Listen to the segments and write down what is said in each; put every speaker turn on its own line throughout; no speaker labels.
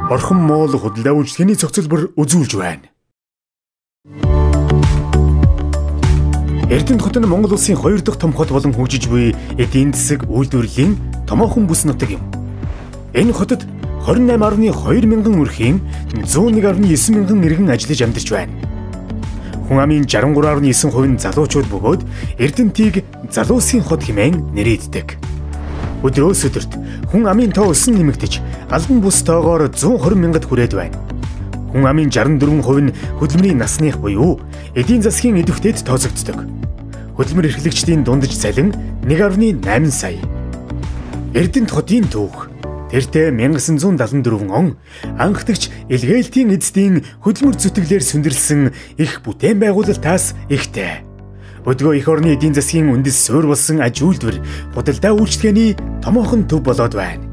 Орхон Моол худалдаа үйлчлэгээний цогцлбор үзүүлж байна. Эрдэнэт хот нь Монгол улсын 2 дахь том хот болон хөгжиж буй эдийн засаг үйлдвэрлэлийн томоохон бүс нутаг юм. Энэ хотод 28.2 мянган өрхийн 101.9 мянган иргэн ажиллаж амьдарч байна. Хүн амын 63.9% нь залуучууд бөгөөд Эрдэнэтийг залуусын хот хэмээн нэрийддэг. Өдрөөс өдөрт хүн амын тоо өсөн нэмэгдэж албан бус тоогоор 120 мянгад хүрээд байна. Хүн амын 64% нь хөдөлмөрийн насных буюу эдийн засгийн идэвхтэд тооцогддог. Хөдөлмөр эрхлэгчдийн дундаж цалин 1.8 сая. Эрдэнэт хотын түүх тэртээ 1974 он анхдагч Илгээлтийн эцдийн хөдөлмөр зүтгэлээр сүндэрлсэн их бүтээн байгуулалтаас ихтэй. Өдгөө эх орны эдийн засгийн үндэс суурь болсон аж үйлдвэр худалдаа үйлчлэгээний томоохон төв болоод байна.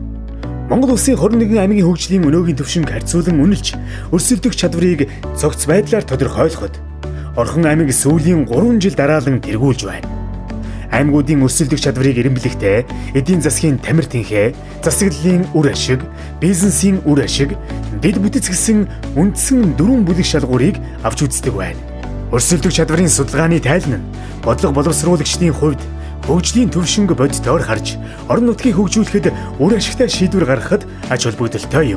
Монгол улсын 21 аймгийн хөгжлийн өнөөгийн төвшинг харьцуулан үнэлж өрсөлдөх чадварыг цогц байдлаар тодорхойлоход Орхон аймаг сүүлийн 3 жил дараалан тэргүүлж байна. Аймагуудын өрсөлдөх чадварыг эренблэхдээ эдийн засгийн тамир тэнхээ, засаглалын үр ашиг, бизнесийн үр ашиг, дэд бүтэц гэсэн үндсэн 4 бүлэг шалгуурыг авч үздэг байна. Өрсөлдөх чадварын судалгааны тайлан нь бодлого боловсруулагчдын хувьд хөгжлийн төвшинг бодитоор харж орон нутгийг хөгжүүлэхэд үр ашигтай шийдвэр гаргахад ач холбогдолтой юм.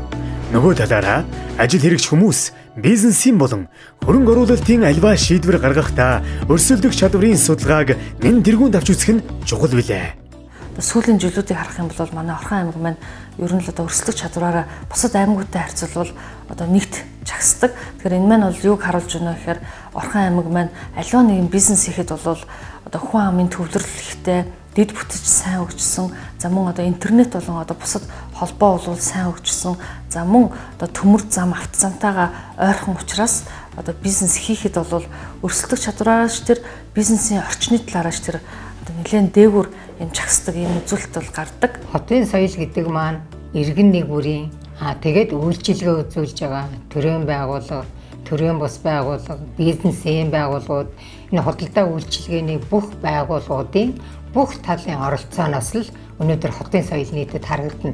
Нөгөө талаараа ажил хэрэгч хүмүүс бизнесийн болон хөрөнгө оруулалтын альва шийдвэр гаргахдаа өрсөлдөх чадварын судалгааг нэн тэргуунд авч үзэх нь чухал билээ.
Сүүлийн жилүүдийг харах юм бол манай Орхон аймаг маань ер нь л өрсөлдөх чадвараараа бусад аймагуудтай харьцуулбал нэгт чагсдаг. Тэгэхээр энэ маань бол юуг харуулж байна гэхээр Орхон аймаг маань аливаа нэгэн бизнес хийхэд бол хүн амын төвлөрлөлттэй дэд бүтэж сайн хөгжсөн. За мөн интернет болон бусад холбоо бол сайн хөгжсөн. За мөн төмөр зам автозамтайгаа ойрхон учраас бизнес хийхэд бол өрсөлдөх чадвараараач тэр бизнесийн орчны талаараач тэр нэлээд дээгүүр юм чагсдаг юм үзүүлэлт бол гардаг.
Хотын соёл гэдэг маань иргэн нэг бүрийн тэгээд үйлчилгээ үзүүлж байгаа төрийн байгууллага, төрийн бус байгууллага, бизнесийн байгууллагууд энэ худалдаа үйлчилгээний бүх байгууллагуудын бүх талын оролцооноос л өнөөдөр хотын соёл нийтэд харагдана.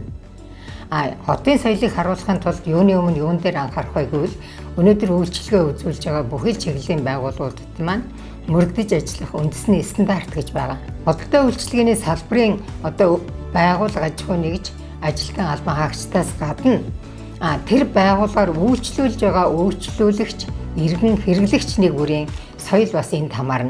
Хотын соёлыг харуулахын тулд юуны өмнө юун дээр анхаарах вэ гэвэл өнөөдөр үйлчилгээ үзүүлж байгаа бүхэл чиглэлийн байгууллагуудад маань мөрдөж ажиллах үндэсний стандарт гэж байгаа. Худалдаа үйлчилгээний салбарын байгууллага аж ахуй нэгж ажилтан албан хаагчдаас гадна тэр байгууллагаар үйлчлүүлж байгаа үйлчлүүлэгч, иргэн хэрэглэгч нэг бүрийн соёл бас энд хамаарна.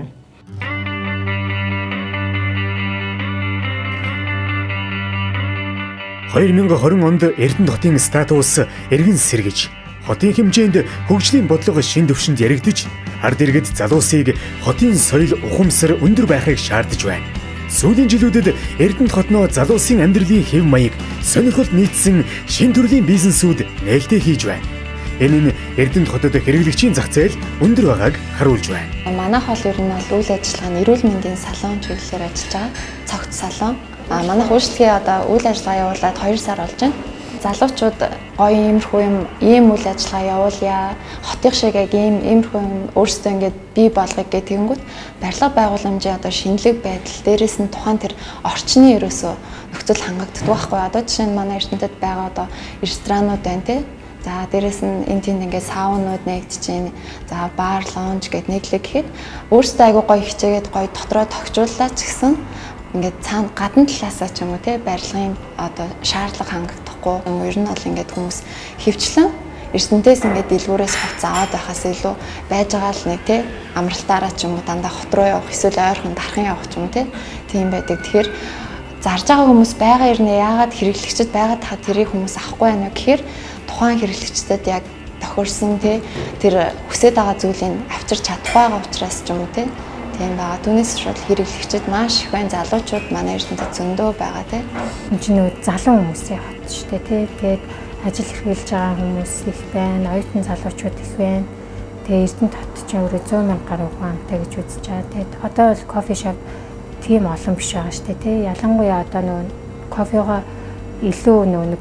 ...2020 онд Эрдэнэт хотын статус эргэн сэргэж, хотын хэмжээнд хөгжлийн бодлого шин төвшөнд яригдж, ард иргэд залуусыг хотын соёл ухамсар өндөр байхыг шаардж байна. Сүүлийн жилүүдэд Эрдэнэт хотноо залуусын амьдралын хэв маяг сонирхолд нийцсэн шин төрлийн бизнесүүд нээлттэй хийж байна. Энэ нь Эрдэнэт хотод хэрэглэгчийн зах зээл өндөр байгааг харуулж байна.
Манайх бол ер нь үйл ажиллагаа нь эрүүл мэндийн салон чиглэлээр ажиллаж байгаа. Цогц салон. Манайх үйлчлэгээ үйл ажиллагаа явуулаад 2 сар болж байна. Залуучууд гоё иймэрхүү ийм үйл ажиллагаа явуулъя. Хотын шиг иймэрхүү өөрсдөө ингээд бий болгоё гэх тэгэнгүүт барилга байгууламжийн шинэлэг байдал дээрээс нь тухайн тэр орчны ерөөсөө нөхцөл хангагддаг байхгүй. Жишээ нь манай Эрдэнэтэд байгаа ресторанууд байна тий. За дээрээс нь энэ тийм ингээд саунууд нэгдэж байна. За бар, лонж гэд нэглэг гэхэд өөрсдөө айгуу гоё хичээгээд гоё дотроо тогтжууллаа ч гэсэн ингээд цаана гадна талаасаа ч юм уу тий барилгын шаардлага хангагдахгүй ер нь бол ингээд хүмүүс хөвчлэн Эрдэнэтээс ингээд дэлгүүрээс хувц аваад байхаас илүү байж байгаа л нэг тий амралтаараа ч юм уу дандаа хот руу явах эсвэл ойрхон дархан явах ч юм уу тий тийм байдаг. Тэгэхээр зарж байгаа хүмүүс байгаа юм яагаад хэрэглэгчд байгаад та тэрийг хүмүүс авахгүй байна вэ гэхээр тухайн хэрэглэгчдэд яг тохирсон тий тэр хүсэж байгаа зүйлийг авчирч чадахгүй байгаа учраас ч юм уу тий тийм байгаа. Түүнээс шууд хэрэглэгчид маш их байна. Залуучууд манай Эрдэнэтэд зөндөө байгаа тий.
Энэ чинь залуу хүмүүсийн хот шүү дээ тий. Тэгээд ажил эрхэлж байгаа хүмүүс их байна. Оюутан залуучууд их байна. Тэгээд Эрдэнэт хот чинь өөрөө 100 мянга гаруй хүнтэй гэж үзэж байгаа. Тэгээд одоо бол кофе шоп тийм олон биш байгаа шүү дээ тий. Ялангуяа нөгөө кофегоо илүү нэг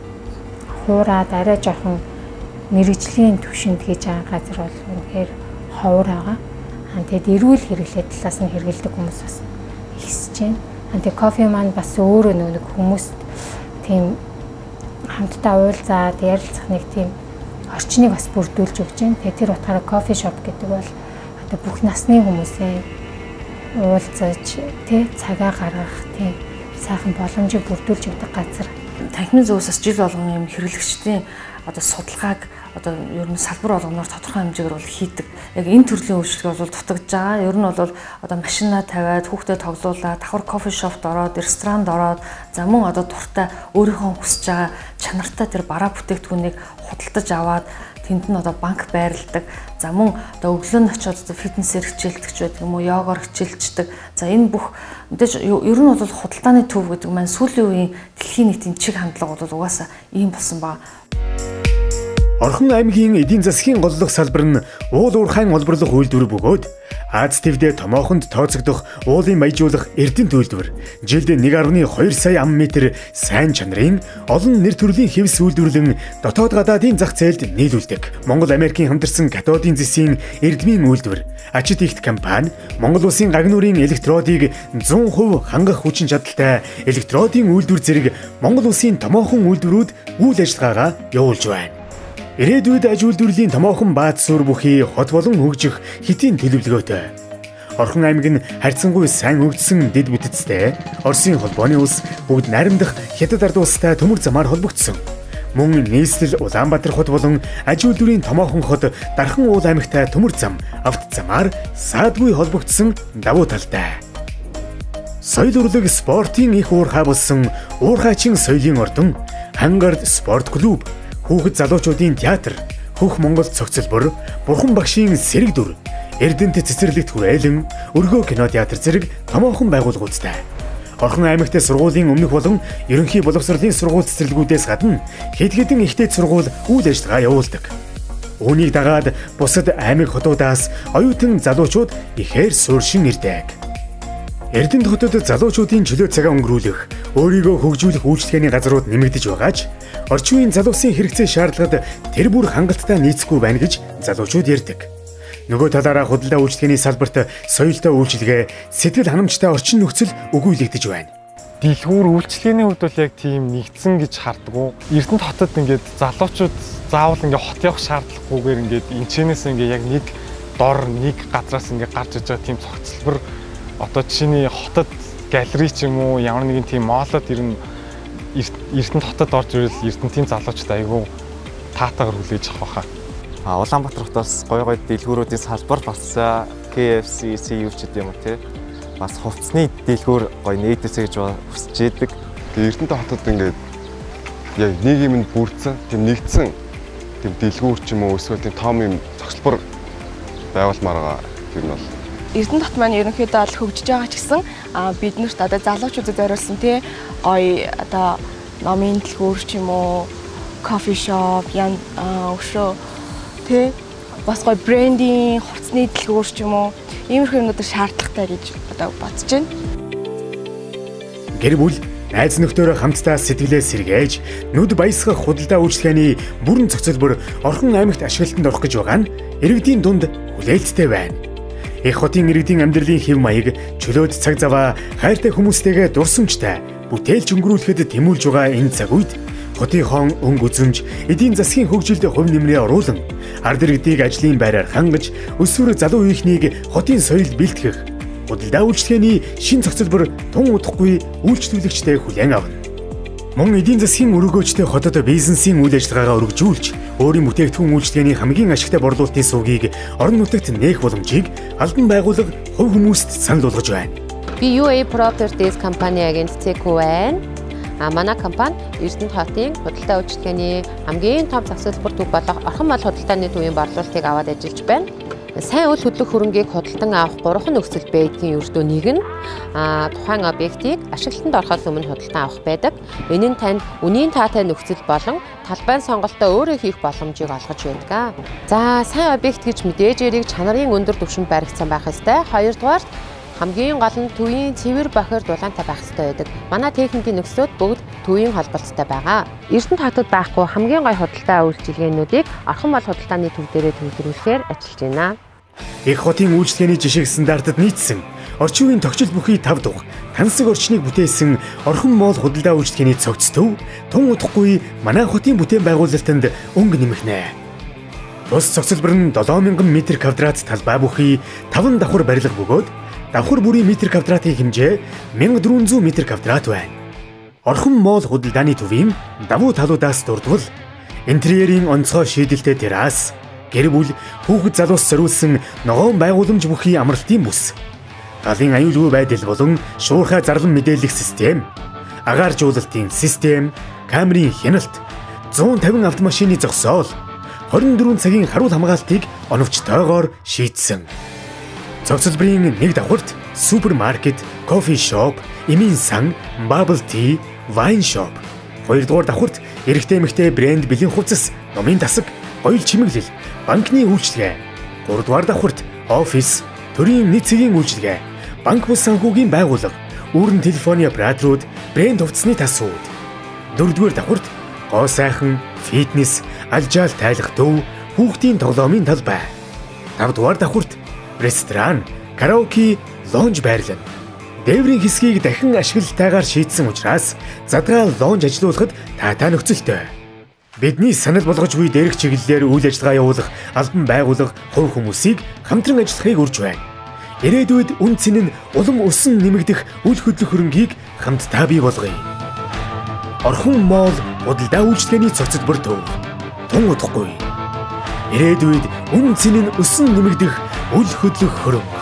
хуураад арай жоохон мэрэгжлийн төвшөнд хийж байгаа газар бол үнэхээр ховор байгаа. Тэгээд эрүүл хэрэглээ талаас нь хэрэгэлдэг хүмүүс бас ихсэж байна. Тэгээд кофе маань бас өөрөө нэг хүмүүст тийм хамтдаа уулзаад ярилцах нэг тийм орчныг бас бүрдүүлж өгч байна. Тэгээ тэр утгаараа кофе шоп гэдэг бол одоо бүх насны хүмүүсээ уулзаж тий цагаа гаргах тий сайхан боломжийг бүрдүүлж өгдөг газар.
Танхимын зөвөөс жил болгон юм хэрэглэгчдийн одоо судалгааг одоо ер нь салбар болгоноор тодорхой хэмжээгээр бол хийдэг. Яг энэ төрлийн үйлчлэг бол дутагдж байгаа. Ер нь бол одоо машинаа тавиад хүүхдэд тоглуулаад давхар кофе шопт ороод ресторанд ороод за мөн одоо дуртай өөрийнхөө хүсэж байгаа чанартай тэр бараа бүтээгдэхүүнийг худалдаж аваад тэнд нь одоо банк байрладаг. За мөн одоо өглөө нь очиод одоо фитнесээр хичээлдэг ч байдаг юм уу, йогоор хичээлчдэг. За энэ бүх мэдээж ер нь бол худалдааны төв гэдэг маань сүүлийн үеийн дэлхийн нийтийн чиг хандлага бол угаасаа ийм болсон ба.
Орхон аймгийн эдийн засгийн голлох салбар нь уул уурхайн олборлох үйлдвэр бөгөөд Аз твдээ томоохонд тооцогдох уулын баяжуулах эрдэнэт үйлдвэр жилд 1.2 сая ам метр сайн чанарын олон нэр төрлийн хэвс үйлдвэрлэн дотоод гадаадын зах зээлд нийлүүлдэг. Монгол Америкийн хамтарсан катодын зэсийн эрдмийн үйлдвэр Ачит ихт компани Монгол улсын гагнуурын электродыг 100% хангах хүчин чадалтай электродын үйлдвэр зэрэг Монгол улсын томоохон үйлдвэрүүд үйл ажиллагаагаа явуулж байна. Ирээдүйд аж үйлдвэрлэлийн томоохон бааз суурь бүхий хот болон хөгжих хэтийн төлөвлөгөөтэй. Орхон аймаг нь харьцангуй сайн хөгжсөн дэд бүтцтэй Оросын холбооны улс бүгд найрамдах хятад ард улстай төмөр замаар холбогдсон. Мөн нийслэл Улаанбаатар хот болон аж үйлдвэрийн томоохон хот Дархан уул аймагтай төмөр зам авто замаар саадгүй холбогдсон давуу талтай. Соёл урлаг спортын их уурхай болсон уурхайчин соёлын ордон Хангард спорт клуб, хүүхэд залуучуудын театр, Хөх Монгол цогцлбор, Бурхан багшийн сэрэг дүр, Эрдэнэт цэцэрлэгт хүрээлэн, Өргөө кино театр зэрэг томоохон байгууллагуудтай. Орхон аймагт сургуулийн өмнөх болон ерөнхий боловсролын сургууль цэцэрлэгүүдээс гадна хэд хэдэн ихтэй сургууль үйл ажиллагаа явуулдаг. Үүнийг дагаад бусад аймаг хотуудаас оюутан залуучууд ихээр сууршин ирдэг. Эрдэнэт хотод залуучуудын чөлөө цагаа өнгөрүүлэх, өөрийгөө хөгжүүлэх үйлчлэгээний газрууд нэмэгдэж байгаач орчин үеийн залуусын хэрэгцээ шаардлагад тэр бүр хангалттай нийцэхгүй байна гэж залуучууд ярьдаг. Нөгөө талаараа худалдаа үйлчлэгээний салбарт соёлтой үйлчлэгээ, сэтгэл ханамжтай орчин нөхцөл өгүүлэгдэж байна.
Дэлгүүр үйлчлэгээний хувьд бол яг тийм нэгдсэн гэж хардггүй. Эрдэнэт хотод ингээд залуучууд заавал ингээд хот явах шаардлагагүйгээр ингээд энэчнээс ингээд яг нэг дор нэг газраас ингээд гарч иж байгаа тийм цогцлбор одоо чиний хотод галерей ч юм уу ямар нэгэн тийм моолод ирнэ Эрдэнэт хотод орж ирэл Эрдэнэтийн залуучууд айгүй таатаагаар хүлээж авах байхаа.
Улаанбаатар хотоос гой дэлгүүрүүдийн салбар бас KFC, CU ч гэдэг юм уу тий. Бас хувцсны дэлгүүр гой нээдээсэй гэж хүсэж яддаг.
Тэгээ Эрдэнэт хотод ингээд яг нийгэмд бүрдсэн, тийм нэгдсэн тийм дэлгүүр ч юм уу эсвэл тийм том юм цогцлбор байгуулмаар байгаа юм бол
Эрдэнэт хот маань ерөнхийдөө л хөгжиж байгаа ч гэсэн биднэрт одоо залуучуудад зориулсан тий гоё одоо номын дэлгүүр ч юм уу, кофе шоп, өшөө тий бас гоё брендинг, хувцсны дэлгүүр ч юм уу иймэрхүү юмнууд шаардлагатай гэж одоо бодож байна.
Гэр бүл найз нөхдөөрөө хамтдаа сэтгэлээ сэргээж нүд баясгах худалдаа үйлчлэгээний бүрэн цогцлбор Орхон аймагт ашиглалтанд орох гэж байгаа нь иргэдийн дунд хүлээлттэй байна. Их хотын иргэдийн амьдралын хэв маяг чөлөөт цаг заваа хайртай хүмүүстэйгээ дурсамжтай бүтээлч өнгөрүүлэхэд тэмүүлж байгаа энэ цаг үед хотын хон өнгө үзэмж эдийн засгийн хөгжилд хувь нэмрээ оруулан ард иргэдийг ажлын байраар хангаж өсвөр залуу үеийнхнийг хотын соёлд бэлтгэх худалдаа үйлчлэгээний шин цогцлбор тун удахгүй үйлчлүүлэгчтэй хүлээн авна. Мөн эдийн засгийн өргөөжтэй хотод бизнесийн үйл ажиллагаагаа өргөжүүлж өөрийн бүтээгдэхүүн үйлчлэгээний хамгийн ашигтай борлуулалтын сувгийг орон нутагт нээх боломжийг албан байгууллага хувь хүмүүст санал болгож байна.
Би UA Properties компани агентцэг байна. Манай компани Эрдэнэт хотын худалдаа үйлчлэгээний хамгийн том цогцлбор төв болох Орхон мал худалдааны төвийн борлуулалтыг аваад ажиллаж байна. Сайн үйл хөдлөх хөрөнгийг худалдан авах 3 нөхцөл байдгийн өртөө нэг нь тухайн объектыг ашиглалтанд орохоос өмнө худалдан авах байдаг. Энэ нь танд үнийн таатай нөхцөл болон талбайн сонголтоо өөрөө хийх боломжийг олгож байдаг. За сайн объект гэж мэдээж эрийг чанарын өндөр түвшинд баригдсан байх ёстой. Хоёрдугаар хамгийн гол нь төвийн цэвэр бохир дулаантай байх ёстой байдаг. Манай техникийн нөхцлүүд бүгд төвийн холболттой байгаа. Эрдэнэт хотод байхгүй хамгийн гой худалдаа үйлчилгээнүүдийг Орхон мал худалдааны төв дээрээ төвлөрүүлэхээр ажиллаж байна.
Их хотын үйлчлэгээний жишг стандартад нийцсэн орчин үеийн тогтчил бүхий 5 дугаар тансаг орчныг бүтээсэн Орхон моол худалдаа үйлчлэгээний цогц төв тун удахгүй манай хотын бүтээн байгуулалтанд өнгө нэмэгнэ. Тус цогцлбор нь 7000 м2 талбай бүхий 5 давхар барилга бөгөөд давхар бүрийн метр квадратын хэмжээ 1400 м2 байна. Орхон моол худалдааны төвийн давуу талуудаас дурдвал интерьерийн онцгой шийдэлтэй террас, гэр бүл, хүүхэд залуус зориулсан ногоон байгууламж бүхий амралтын бүс, галын аюулгүй байдал болон шуурхай зарлан мэдээлэх систем, агааржуулалтын систем, камерын хяналт, 150 автомашины зогсоол, 24 цагийн харуул хамгаалтыг оновчтойгоор шийдсэн. Цогцлборын нэг давхарт супермаркет, кофе шоп, эмийн сан, bubble tea, wine shop. Хоёрдугаар давхарт эрэгтэй эмэгтэй брэнд бэлэн хувцас, номын тасаг, оёл чимэглэл, банкны үйлчилгээ. Гуравдугаар давхарт офис, төрийн нийт цэгийн үйлчилгээ, банк бус санхүүгийн байгууллага, үүрэн телефоны операторууд, брэнд хувцасны тасууд. Дөрөвдүгээр давхарт гоо сайхан, фитнес, алжаал тайлах төв, хүүхдийн тоглоомын талбай. Тавдугаар давхарт ресторан, караоке, лонж байрлал. Дээврийн хэсгийг дахин ашиглалтайгаар шийдсэн учраас задгаал лонж ажилуулахад таатай нөхцөлтэй. Бидний санал болгож буй дээрх чиглэлээр үйл ажиллагаа явуулах албан байгууллага хувь хүмүүсийг хамтран ажиллахыг урьж байна. Ирээдүйд үн цэн нь улам өсөн нэмэгдэх үйл хөдлөх хөрөнгийг хамтдаа бий болгоё. Орхон моол худалдаа үйлчлэгээний цогцлбор төв. Тун удахгүй. Ирээдүйд үн цэн нь өсөн нэмэгдэх үйл хөдлөх хөрөнгө.